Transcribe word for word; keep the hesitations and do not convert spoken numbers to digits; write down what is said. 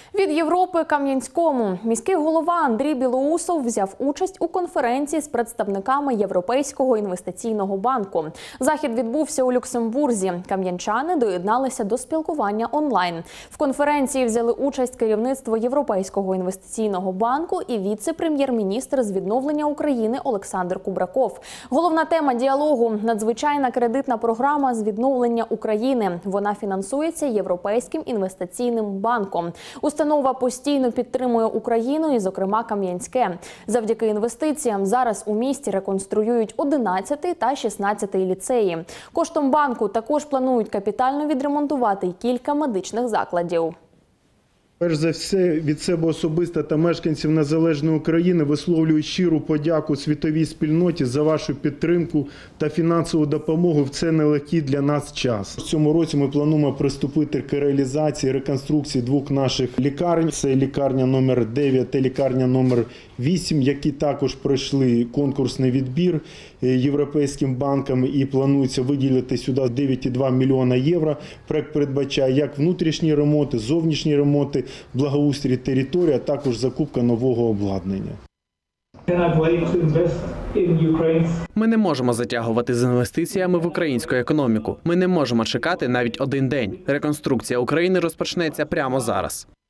Від Європи Кам'янському. Міський голова Андрій Білоусов взяв участь у конференції з представниками Європейського інвестиційного банку. Захід відбувся у Люксембурзі. Кам'янчани доєдналися до спілкування онлайн. В конференції взяли участь керівництво Європейського інвестиційного банку і віце-прем'єр-міністр з відновлення України Олександр Кубраков. Головна тема діалогу – надзвичайна кредитна програма з відновлення України. Вона фінансується Європейським інвестиційним банком. Установа постійно підтримує Україну і, зокрема, Кам'янське. Завдяки інвестиціям зараз у місті реконструюють одинадцятий та шістнадцятий ліцеї. Коштом банку також планують капітально відремонтувати й кілька медичних закладів. Перш за все, від себе особисто та мешканців незалежної України висловлюю щиру подяку світовій спільноті за вашу підтримку та фінансову допомогу в цей нелегкий для нас час. В цьому році ми плануємо приступити к реалізації реконструкції двох наших лікарень. Це лікарня номер дев'ять та лікарня номер вісім, які також пройшли конкурсний відбір Європейським банком і планується виділити сюди дев'ять цілих два мільйона євро. Проект передбачає як внутрішні ремонти, зовнішні ремонти, благоустрій території, а також закупка нового обладнання. Ми не можемо затягувати з інвестиціями в українську економіку. Ми не можемо чекати навіть один день. Реконструкція України розпочнеться прямо зараз.